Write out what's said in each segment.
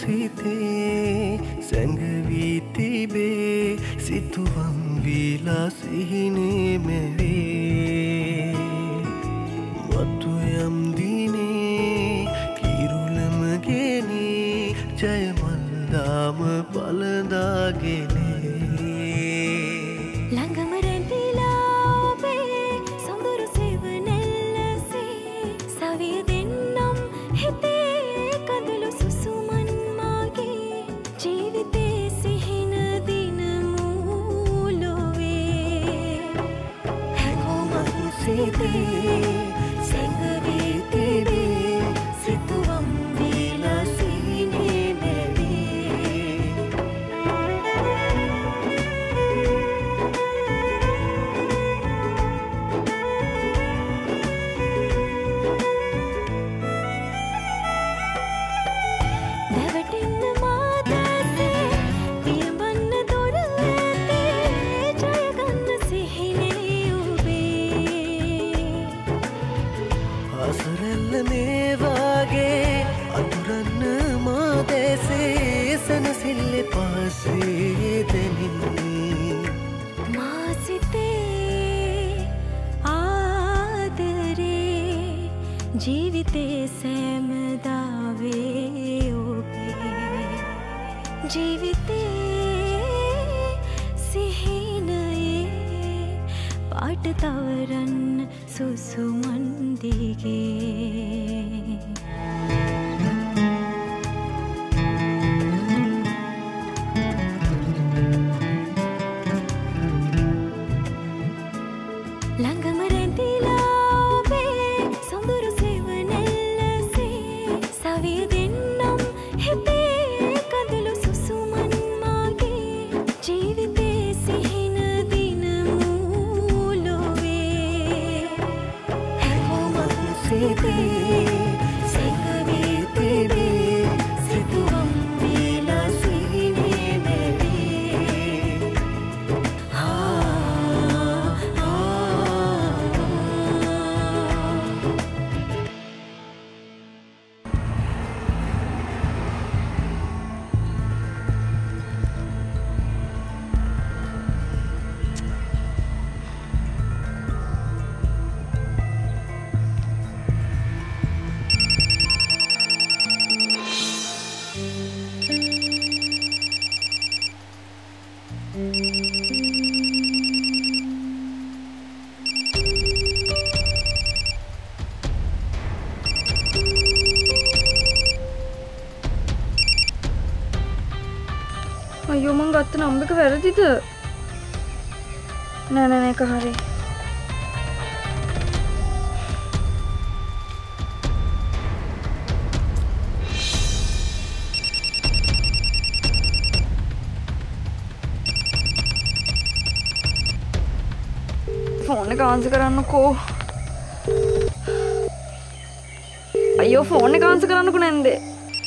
සිතේ සැඟවී තිබේ සිතුවම් වීලා සිහිනේ මෙවේ වතු යම් දිනේ කිරුළම ගෙනේ ජයමල්දාම පලදාගෙනේ ළඟම රැඳිලා ඔබේ සොඳුරු සෙවණැල්ලසේ සවිය දෙන්නම් හිතේ කඳුළු සුසුමන් මාගේ ජීවිතේ සිහින දිනමු ලොවේ හැඟුමක් සිතේ සැඟවී තිබේ සිතුවම් වීලා සිහිනේ ජීවිතේ සෑමදාවේ ඔබේ ජීවිතේ සිහිනයේ පාට තවරන්න සුසුමන් දිගේ ළඟම රැඳිලා ඔබේ සොඳුරු සෙවණැල්ලසේ සවිය දෙන්නම් හිතේ කඳුළු සුසුමන් මාගේ ජීවිතේ සිහින දිනමු ලොවේ හැඟුමක් සිතේ සැඟවී තිබේ සිතුවම් වීලා සිහිනේ මෙවේ අයියෝ මං ගත්ත නම්බර් එක වැරදිද? නෑ ඒක හරි. ෆෝන් එක ආන්සර් කරන්නකෝ. අයියෝ ෆෝන් එක ආන්සර් කරන්නකෝ නැන්දේ.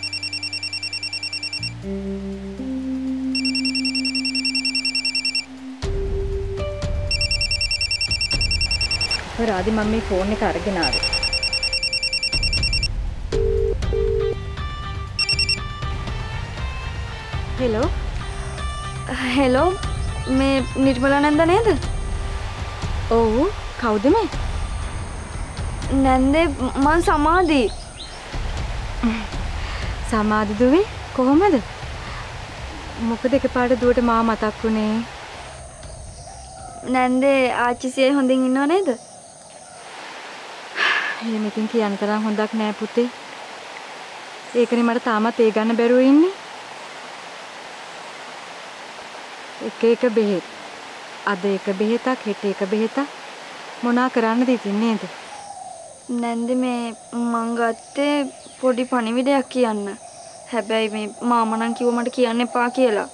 රාදි මම මේ ෆෝන් එක අරගෙන ආවේ. හෙලෝ මේ නිර්මලා නැන්ද නේද? ඔව් කවුද මේ? නැන්දේ මං සමාධි. සමාධි දුවේ කොහොමද? මොකද එකපාරට දුවට මා මතක් වුණේ? නැන්දේ ආච්චිසියේ හොඳින් ඉන්නව නේද? එහෙම ඉතින් කියන්න තරම් හොඳක් නෑ පුතේ. ඒකනේ මට තාමත් ඒ ගන්න බැරුව ඉන්නේ. එක බෙහෙත්. අද එක බෙහෙතක් හෙට එක බෙහෙතක් මොනා කරන්නද ඉතින් නේද? නැන්දේ මේ මං ගත්තේ පොඩි පණිවිඩයක් කියන්න. හැබැයි මේ මාමා නම් කිව්ව මට කියන්න එපා කියලා.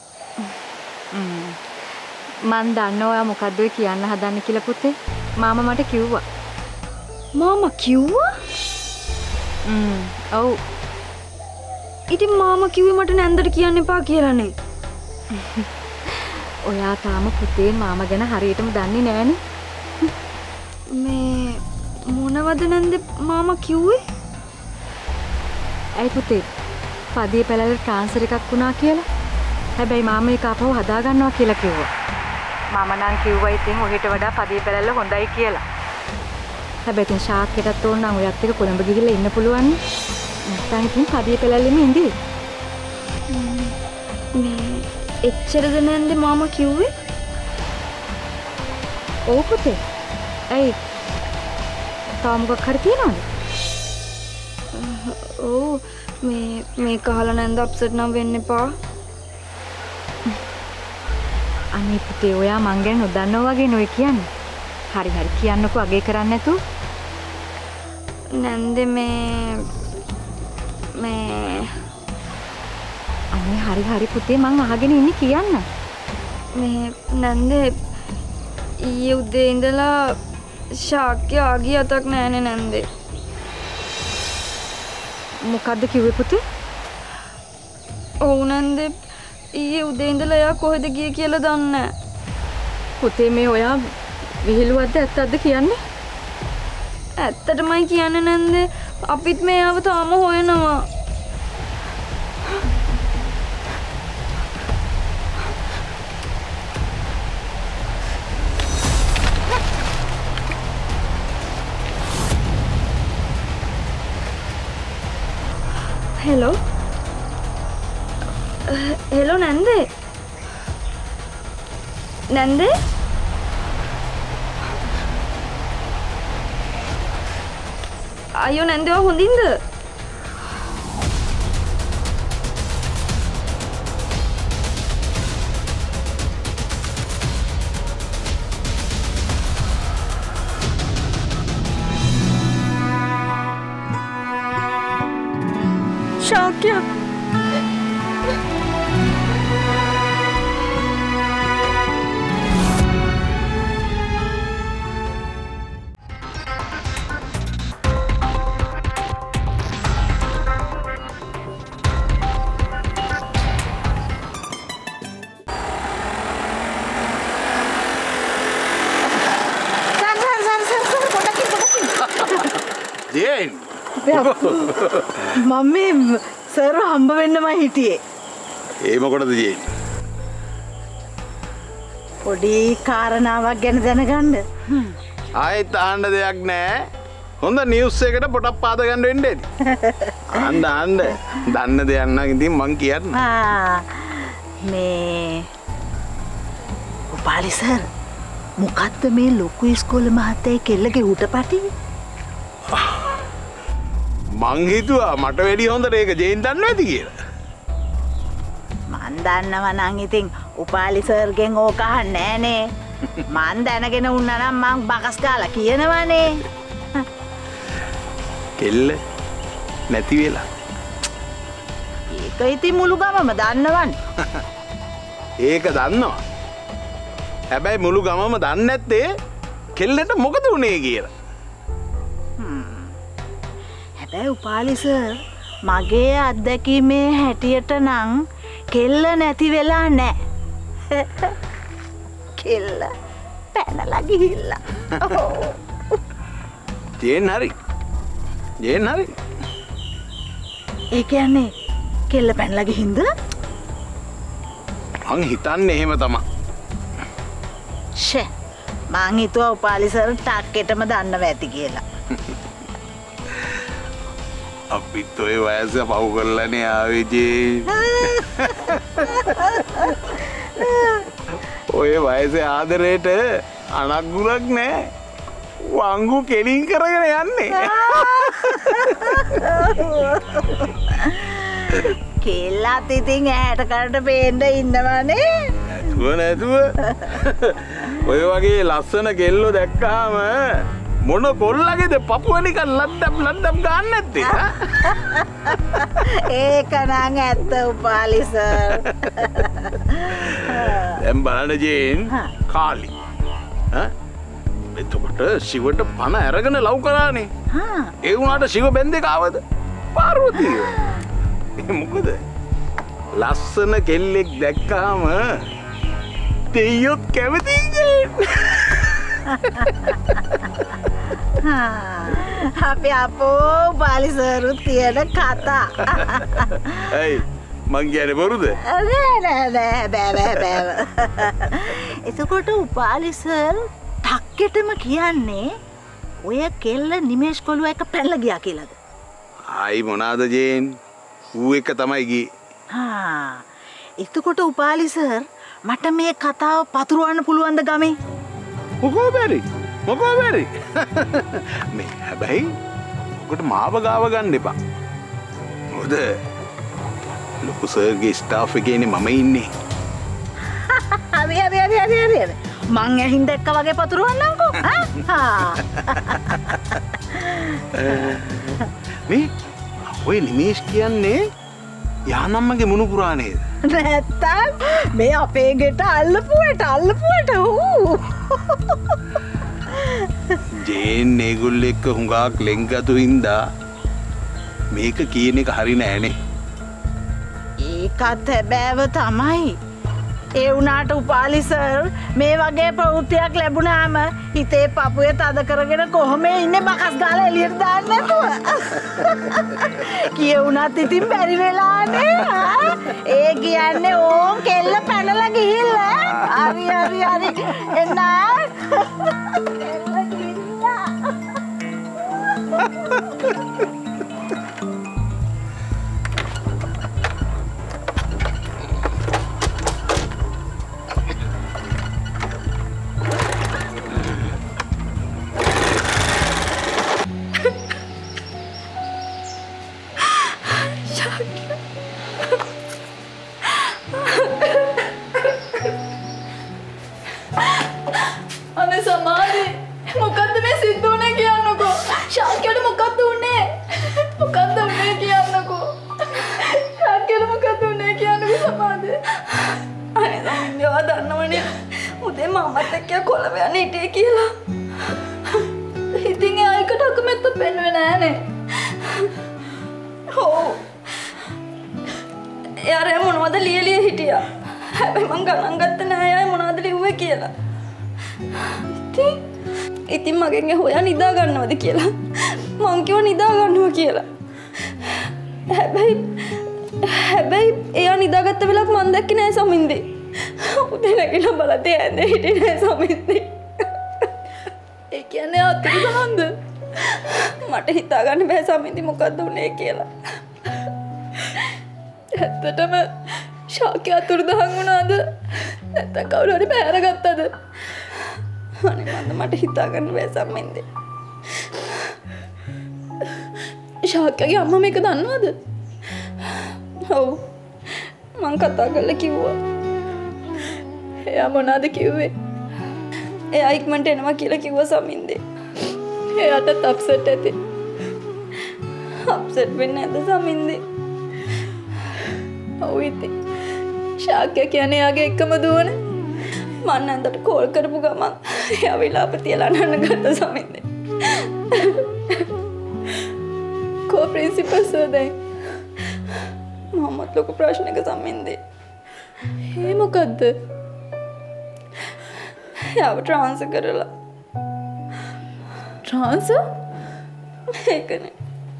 මන් දන්නවා ඔයා මොකද්ද ඔය කියන්න හදන්නේ කියලා පුතේ. මාමා මට කිව්වා. මාමා කිව්වා? ඔව්. ඉතින් මාමා කිව්වේ මට නැන්දට කියන්න එපා කියලානේ. ඔයා තාම පුතේ මාමා ගැන හරියටම දන්නේ නෑනේ. මේ මොනවද නැන්ද මාමා කිව්වේ? ඇයි පුතේ? පදිය පැලවල ට්‍රාන්ස්ෆර් එකක් වුණා කියලා. හැබැයි මාම ඒක ආපහු හදා ගන්නවා කියලා කිව්වා. මම නම් කිව්වා ඉතින් ඔහෙට වඩා පදිය පැලවල හොඳයි කියලා. හැබැයි ඉතින් ශාක්‍යයටත් ඕන නම් ඔයත් එක්ක කොළඹ ගිහිල්ලා ඉන්න පුළුවන්. නැත්නම් ඉතින් පදිය පැලවලෙම ඉඳී. මේ එච්චරද නැන්දේ මාමා කිව්වේ? ඔව් පුතේ. ඇයි? තාම මොකක් හරි තියනවද? ඔව් මේක අහලා නැන්ද අප්සෙට් නම් වෙන්න එපා. අනේ පුතේ ඔයා මං ගැන නොදන්නවා වගේ නෝයි කියන්නේ. හරි කියන්නකෝ අගේ කරන්නේ නැතු. නැන්දේ මේ අනේ හරි පුතේ මං අහගෙන ඉන්නේ කියන්න. මේ නැන්දේ ඊයේ උදේ ඉඳලා ශාක්‍ය ආගිය අතක් නැහැනේ නැන්දේ. මොකද්ද කිව්වේ පුතේ? ඔව් නැන්දේ ඊයේ උදේ ඉඳලා එයා කොහෙද ගියේ කියලා දන්නේ නැහැ. පුතේ මේ ඔයා විහිළුවක්ද ඇත්තක්ද කියන්නේ? ඇත්තටමයි කියන්නේ නැන්දේ. අපිත් මේව තාම හොයනවා. හෙලෝ නැන්දේ? නැන්දේ? අයියෝ නැන්දේ හොඳින්ද? ශාක්‍ය මම මේ සර් හම්බ වෙන්නම හිටියේ. ඒ මොකටද ජේ? පොඩි කාරණාවක් ගැන දැනගන්න. ආයෙත් අහන්න දෙයක් නැහැ. හොඳ නිවුස් එකකට පොඩක් පාද ගන්න වෙන්න ඇති. අහන්න දන්න දෙයක් නම් ඉතින් මං කියන්න. මේ උපාලි සර් මොකද්ද මේ ලොකු ඉස්කෝලේ මහත්තයා කෙල්ලගේ උටපටි? මං හිතුවා මට වැඩි හොඳට ඒක ජේන් දන්නවා ඇති කියලා. මන් දන්නවා නම් ඉතින් උපාලි සර්ගෙන් ඕක අහන්නේ නෑනේ. මන් දැනගෙන වුණා නම් මං බකස් ගාලා කියනවනේ. කෙල්ල නැති වෙලා. ඒක ඉතින් මුළු ගමම දන්නවනේ. ඒක දන්නවා. හැබැයි මුළු ගමම දන්නේ නැත්තේ කෙල්ලට මොකද වුනේ කියලා. උපාලි සර් මගේ අත්දැකීමේ හැටියට නම් කෙල්ල නැති වෙලා නෑ. කෙල්ල පැනලා ගිහිල්ලා. ජේන් හරි. ඒ කියන්නේ කෙල්ල පැනලා ගිහින්ද? මං හිතන්නේ එහෙම තමයි. ෂේ මං හිතුවා උපාලි සර් ටක්කෙටම දන්නව ඇති කියලා. අපිත් ඔය වයස පහු කරලානේ ආවේ ජේ. ඔය වයසේ ආදරේට අනග්ගුරක් නෑ. වංගු කෙලින් කරගෙන යන්නේ. කෙල්ලත් ඉතින් ඇහැට කරට පේන්න ඉන්නවනේ. නැතුව ඔය වගේ ලස්සන කෙල්ලෝ දැක්කාම මොන කොල්ලගේද පපුව නිකන් ලද්දම් ගන්න නැත්තේ? ඒක නම් ඇත්ත උපාලි සර්. දැන් බලන්න ජේන් කාලි. එතකොට ශිවට පණ අරගෙන ලව් කරානේ. ඒ වුණාට ශිව බෙන්දේ කාවද? පාර්වතිය. මොකද? ලස්සන කෙල්ලෙක් දැක්කාම දෙයියොත් කැමතියි ජේන්. අපි අපෝ බාලි සරුත් කියන කතා. ඇයි මං කියන්නේ බොරුද? නෑ බෑ. එතකොට උපාලි සර් ටක්කෙටම කියන්නේ ඔය කෙල්ල නිමේෂ් කොළුව එක පැනලා ගියා කියලාද? ආයි මොනාද ජේන්? ඌ එක තමයි ගියේ. එතකොට උපාලි සර් මට මේ කතාව පතුරවන්න පුළුවන්ද ගමේ? මොකෝ බැරි මේ හැබැයි ඔකට මාව ගාව ගන්න එපා. මොකද ලොකු සර්ගේ ස්ටාෆ් එකේනේ මම ඉන්නේ. හරි. මං ඇහින් දැක්ක වගේ පතුරවන්නම්කෝ. මේ ඔය නිමේෂ් කියන්නේ යානම්මගේ මුණුපුරා නේද? නැත්තම් මේ අපේ ගෙට අල්ලපුවට ජේන් ඒගොල්ලෝ එක්ක හුඟක් ලෙන්ගතු හින්දා මේක කියන එක හරි නෑනේ. ඒකත් හැබෑව තමයි. ඒ වුණාට උපාලි සර් මේ වගේ ප්‍රවෘත්තියක් ලැබුණාම හිතේ පපුවේ තද කරගෙන කොහොම ඉන්නේ බකස් ගාලා එළියට දාන්න නැතුව. කියුණත් ඉතින් බැරි වෙලානේ. ඒ කියන්නේ ඕන් කෙල්ල පැනලා ගිහිල්ලා. හරි. එන්න. කෙල්ල ගිහිල්ලා. ඉතින් මගෙන් හොයා නිදා ගන්නවද කියලා මං කිව්වා නිදා ගන්නවා කියලා. හැබැයි එයා නිදාගත්ත වෙලාවක මං දැක්කේ නෑ සමින්දේ. උදේ නැගිලා බලද්දී ඇඳේ හිටියේ නෑ සමින්දේ. ඒ කියන්නේ අතුරුදහන්ද? මට හිතා ගන්න බෑ සමින්දේ මොකද්ද උනේ කියලා. ඇත්තටම ශාක්‍ය අතුරුදහන් වුණාද? නැත්නම් කවුරු හරි පැහැරගත්තද? අනේ මට හිතා ගන්න බෑ සම්මෙන්දේ. ශාක්‍යගේ අම්මා මේක දන්නවද? ඔව්. මං කතා කරලා කිව්වා. එයා මොනවද කිව්වේ? එයා ඉක්මනට එනවා කියලා කිව්වා සම්මින්දේ. එයාටත් අප්සෙට් ඇති. අප්සෙට් වෙන්නේ නැද්ද සම්මින්දේ? ඔව් ඉතින්. ශාක්‍ය කියන්නේ එයාගේ එකම දුවනේ. මං නැන්දට කෝල් කරපු ගමන් එයා විලාප තියලා නන්න ගත්ත සමින්දේ. කෝ ප්‍රින්සිපල් සර් දැන් මමත් ලොකු ප්‍රශ්නයක සමින්දේ. ඒ මොකද්ද? එයාව ට්‍රාන්ස්ෆර් කරලා. ට්‍රාන්ස්ෆර්? ඒකනේ.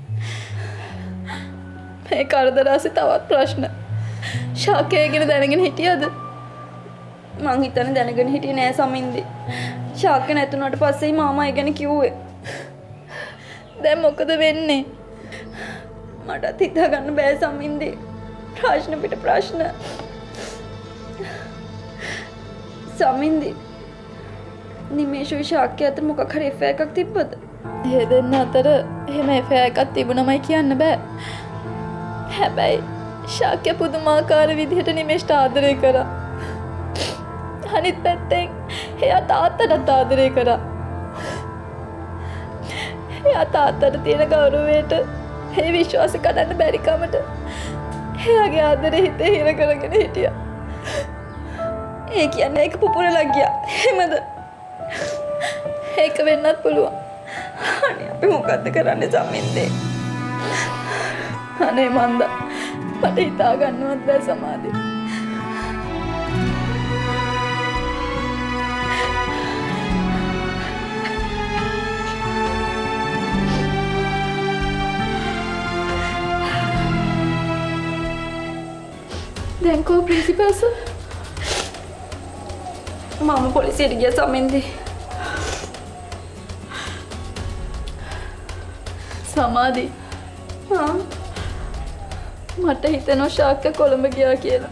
මේ කරදරාසි තවත් ප්‍රශ්න. ශාක්‍ය ගැන දැනගෙන හිටියද? මං හිතන්නේ දැනගෙන හිටියේ නෑ සමින්දේ. ශාක්‍ය නැතුණාට පස්සේ මාමා ඒ ගැන කිව්වේ. දැන් මොකද වෙන්නේ? මටත් හිතා ගන්න බෑ සමින්දේ. ප්‍රශ්න පිට ප්‍රශ්න. සමින්දේ. නිමේෂුයි ශාක්‍ය අතර මොකක් හරි එෆෙයා එකක් තිබ්බද? ඒ දෙන්න අතර එහෙම එෆෙයා එකක් තිබුණමයි කියන්න බෑ. හැබැයි ශාක්‍ය පුදුමාකාර විදිහට නිමේෂ්ට ආදරය කරා. අනිත් පැත්තෙන් එයා තාත්තට ආදරය කරා. එයා තාත්තට තියෙන ගෞරවයට ඒ විශ්වාස කඩන්න බැරි කමට එයාගේ ආදරේ හිතේ හිර කරගෙන හිටියා. ඒ කියන්නේ ඒක පුපුරලා ගියා. එහෙමද? ඒක වෙන්නත් පුළුවන්. අනේ අපි මොකද්ද කරන්නේ සම්මින්දේ? අනේ මන්දා මට හිතා ගන්නවත් බෑ සමාධිය. අයියන්කෝ ප්‍රින්සිපල් සර්. මම පොලිසියට ගියා සමින්දි. සමාධි. මට හිතෙනවා ශාක්‍ය කොළඹ ගියා කියලා.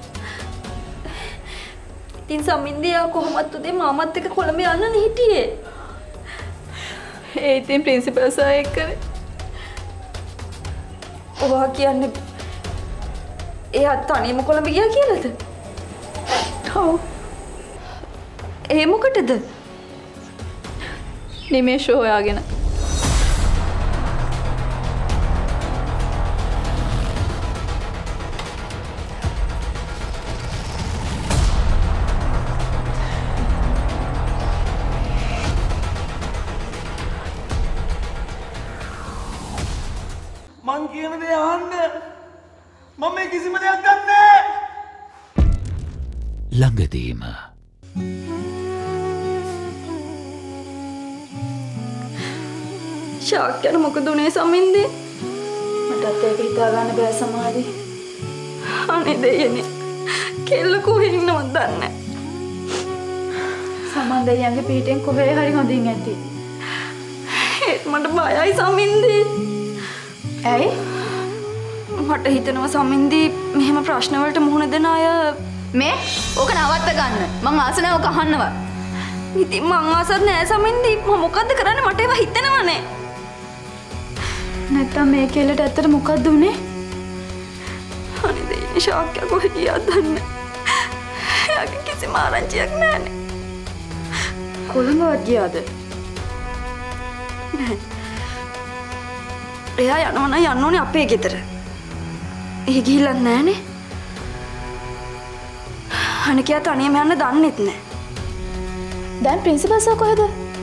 ඉතින් සමින්දි ආ කොහොමද උදේ මාමත් එක්ක කොළඹ යන්න හිටියේ. ඒ ඉතින් ප්‍රින්සිපල් සර් එක්කනේ. ඔවා කියන්නේ එයා තනියම කොළඹ ගියා කියලාද? ඔව්. ඒ මොකටද? නිමේෂ හොයාගෙන. මං කියන දේ අහන්න. මම මේ කිසිම දෙයක් ගන්නෑ. ළඟදීම ශාක්‍යන මොකද උනේ සමින්දි? මටත් ඒක හිතා ගන්න බෑ සමාධි. අනේ දෙයනේ. කෙල්ල කොහෙ ඉන්නවද දන්නේ. සමන් දෙයියන්ගේ පිටින් කොහේ හරි හොඳින් ඇති. ඒත් මට බයයි සමින්දි. ඇයි? මට හිතෙනවා සමින්දි මෙහෙම ප්‍රශ්න වලට මුහුණ දෙන අය මේ ඕක නවත්ත ගන්න. මං ආස නැහැ ඕක අහන්නවා. ඉතින් මං ආසත් නෑ සමින්දි. මම මොකද්ද කරන්නේ? මට ඒවා හිතෙනවනේ. නැත්තම් මේ කෙල්ලට ඇත්තට මොකද්ද උනේ? අනේ දෙයිනේ ශාක්‍ය කොහෙ ගියාද දන්නේ. එයාගේ කිසිම ආරංචියක් නෑනේ. කොළඹවත් ගියාද? නෑ. එයා යනවා නම් යන්න ඕනේ අපේ ගෙදර. එහි ගිහිල්ලත් නෑනේ. අනිකයා තනියම යන්න දන්නෙත් නෑ. දැන් ප්‍රින්සිපල් සර් කොහෙද?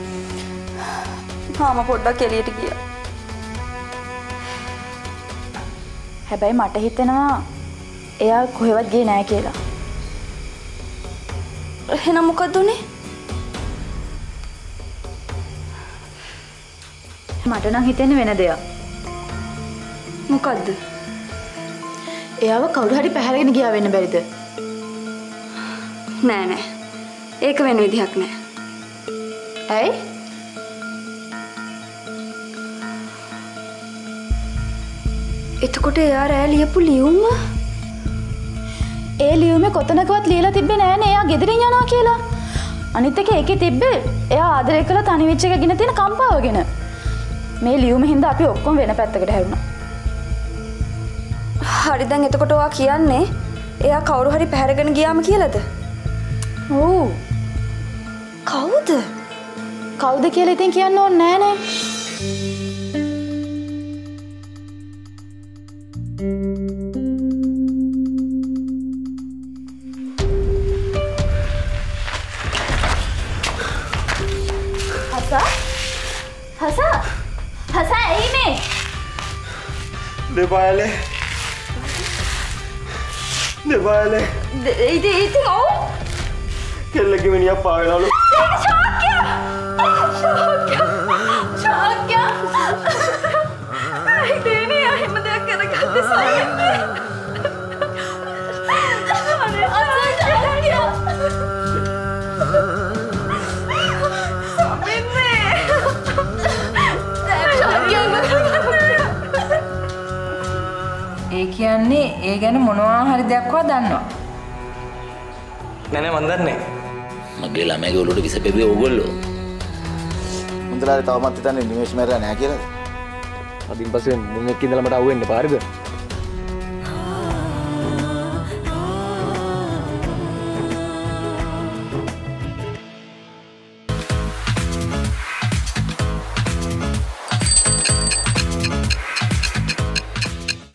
මාම පොඩ්ඩක් එළියට ගියා. හැබැයි මට හිතෙනවා එයා කොහෙවත් ගියේ නෑ කියලා. එහෙනම් මොකද උනේ? මට නම් හිතෙන්නේ වෙන දෙයක්. මොකද්ද? එයාව කවුරු හරි පැහැරගෙන ගියා වෙන්න බැරිද? නෑ නෑ. ඒක වෙන විදිහක් නෑ. ඇයි? එතකොට එයා රෑ ලියපු ලියුම? ඒ ලියුමේ කොතනකවත් ලියලා තිබ්බේ නෑනේ එයා ගෙදරින් යනවා කියලා. අනිත් එක ඒකේ තිබ්බේ එයා ආදරය කළ තනි වෙච්ච එක ගැන තියෙන කම්පාව ගැන. මේ ලියුම හින්දා අපි ඔක්කොම වෙන පැත්තකට හැරුණා. හරි දැන් එතකොට ඔයා කියන්නේ එයා කවුරු හරි පැහැරගෙන ගියාම කියලාද? ඔව්. කවුද? කවුද කියලා ඉතින් කියන්න ඕනේ නෑනේ. හසා ඇයි මේ? දෙපායලේ. ඉතින් ඔව්. කෙල්ලගේ මිනිහා පාවෙනවලු. ශාක්‍ය. ඉතින් එහෙම දෙයක් කරගත්තේ සයින්නේ. ඒ කියන්නේ ඒ ගැන මොනවා හරි දෙයක්වත් දන්නවා. නෑ මන් දන්නේ. මගේ ළමයිගේ ඔළුවට විස පෙරුවේ ඕගොල්ලෝ. මුන්දලාට තවමත් හිතන්නේ නිමේෂ් මැරලා නෑ කියලාද? අදින් පස්සේ මුන් එක්ක ඉඳලා මට අහුවෙන්න පාරද?